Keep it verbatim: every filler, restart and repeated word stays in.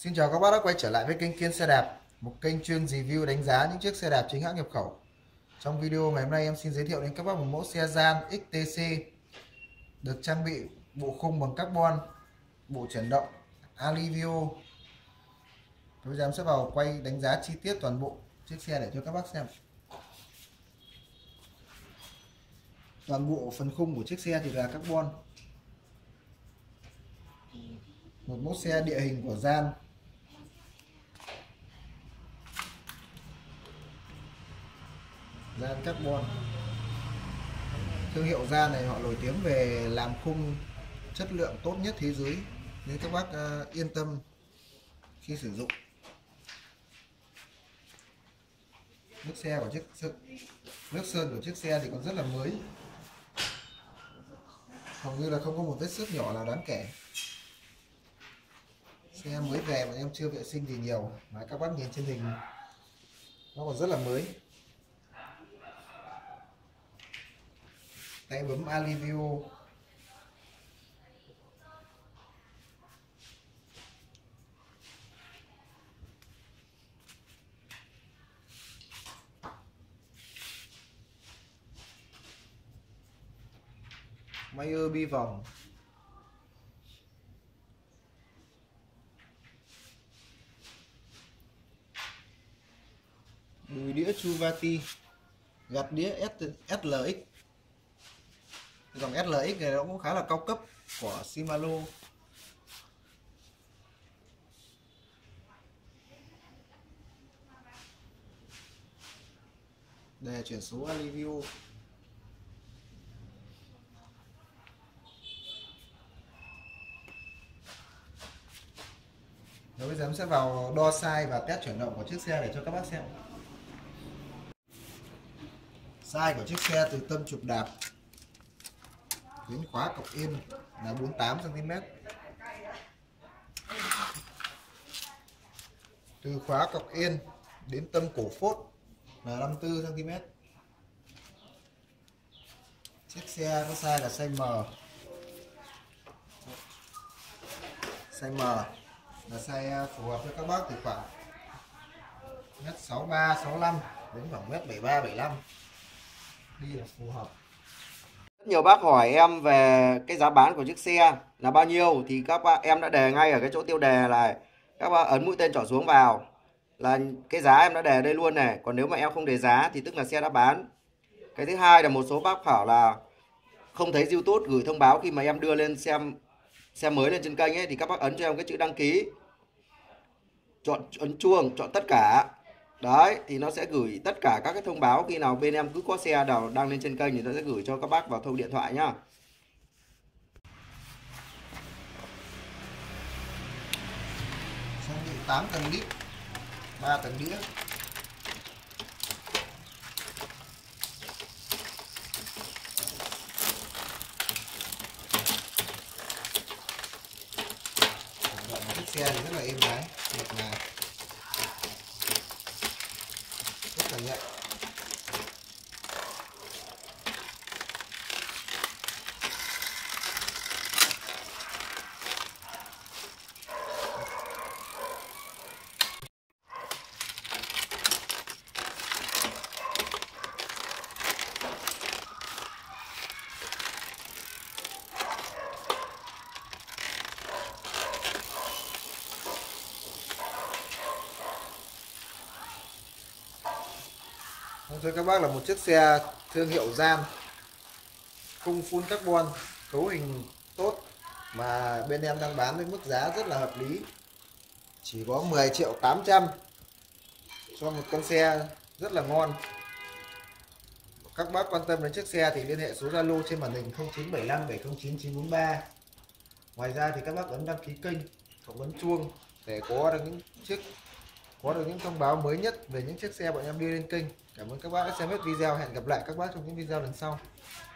Xin chào các bác đã quay trở lại với kênh Kiên Xe Đạp, một kênh chuyên review đánh giá những chiếc xe đạp chính hãng nhập khẩu. Trong video ngày hôm nay em xin giới thiệu đến các bác một mẫu xe Gian ích tê xê được trang bị bộ khung bằng carbon, bộ chuyển động Alivio. Bây giờ em sẽ vào quay đánh giá chi tiết toàn bộ chiếc xe để cho các bác xem. Toàn bộ phần khung của chiếc xe thì là carbon. Một mẫu xe địa hình của Gian. Gian carbon. Thương hiệu Gian này họ nổi tiếng về làm khung chất lượng tốt nhất thế giới, nên các bác uh, yên tâm khi sử dụng. Nước xe của chiếc nước sơn của chiếc xe thì còn rất là mới, hầu như là không có một vết xước nhỏ nào đáng kể. Xe mới về mà em chưa vệ sinh gì nhiều, mà các bác nhìn trên hình nó còn rất là mới. Tay bấm Alivio. Mayer bi vòng. Đùi đĩa Chuvati, gạt đĩa ét lờ ích. Dòng ét lờ ích này nó cũng khá là cao cấp của Shimano. Đề chuyển số Alivio. Rồi bây giờ em sẽ vào đo size và test chuyển động của chiếc xe để cho các bác xem. Size của chiếc xe từ tâm trục đạp đến khóa cọc yên là bốn mươi tám xăng ti mét. Từ khóa cọc yên đến tâm cổ phốt là năm mươi tư xăng ti mét. Chiếc xe có size là size M. Size M là size phù hợp với các bác từ khoảng mét sáu mươi ba sáu mươi lăm đến khoảng mét bảy mươi ba bảy mươi lăm. Đi là phù hợp. Rất nhiều bác hỏi em về cái giá bán của chiếc xe là bao nhiêu, thì các bác em đã đề ngay ở cái chỗ tiêu đề này, các bác ấn mũi tên chọn xuống vào là cái giá em đã đề đây luôn này. Còn nếu mà em không đề giá thì tức là xe đã bán. Cái thứ hai là một số bác bảo là không thấy YouTube gửi thông báo khi mà em đưa lên xem xe mới lên trên kênh ấy, thì các bác ấn cho em cái chữ đăng ký, chọn ấn chuông, chọn tất cả. Đấy, thì nó sẽ gửi tất cả các cái thông báo khi nào bên em cứ có xe nào đăng lên trên kênh thì nó sẽ gửi cho các bác vào thông điện thoại nhá. Trang bị tám tầng đít, ba tầng đĩa. Chiếc xe thì rất là êm ái, mượt mà, rất là nhạy. Thưa các bác là một chiếc xe thương hiệu Gian, khung full carbon, cấu hình tốt mà bên em đang bán với mức giá rất là hợp lý, chỉ có mười triệu tám trăm cho một con xe rất là ngon. Các bác quan tâm đến chiếc xe thì liên hệ số Zalo trên màn hình không chín bảy lăm bảy không chín chín bốn ba. Ngoài ra thì các bác ấn đăng ký kênh, cộng ấn chuông để có được những chiếc có được những thông báo mới nhất về những chiếc xe bọn em đưa lên kênh. Cảm ơn các bác đã xem hết video. Hẹn gặp lại các bác trong những video lần sau.